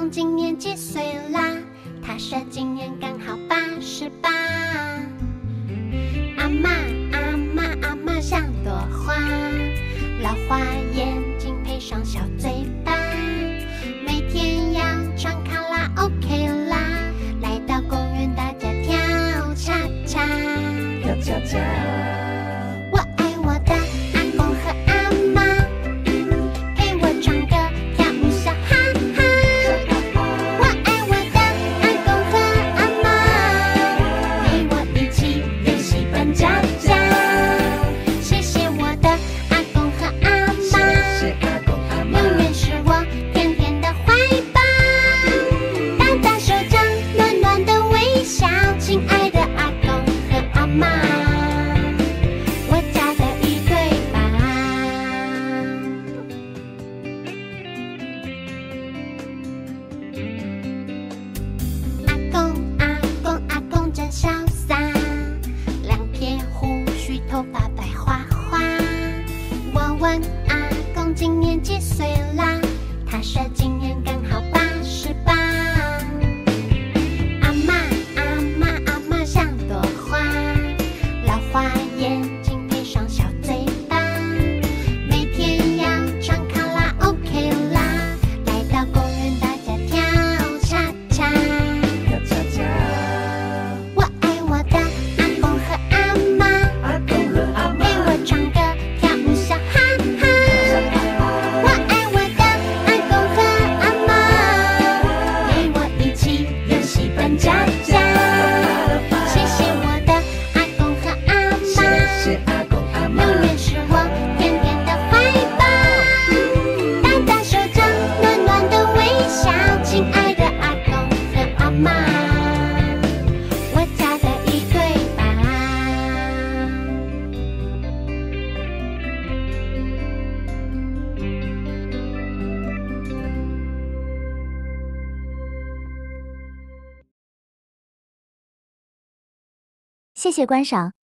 公今年几岁啦？他说今年刚好88。阿嬷像朵花，老花眼睛配上小嘴巴，每天要唱卡拉 OK 啦，来到公园大家跳恰恰， 跳恰恰。 我爱我的阿公和阿嬷，陪我唱歌跳舞笑哈哈。我爱我的阿公和阿嬷，陪我一起练习扮家家。谢谢我的阿公和阿嬷，永远是我甜甜的怀抱，大大手掌，暖暖的微笑，亲爱的阿公和阿嬷，我家的一对宝。阿公真潇洒，两撇胡须，头发白花花。我问阿公今年几岁啦？他说今年刚好88。阿嬷像朵花，老花眼睛配上小嘴巴，每天要唱卡拉 OK 啦，来到公园大家跳恰恰。 跳恰恰。 我爱我的阿公和阿嬷，陪我唱歌跳舞笑哈哈。我爱我的阿公和阿嬷，陪我一起练习扮家家。谢谢我的阿公和阿嬷，永远是我甜甜的怀抱，大大手掌，暖暖的微笑，亲爱的阿公和阿嬷，我家的一对宝。 谢谢观赏，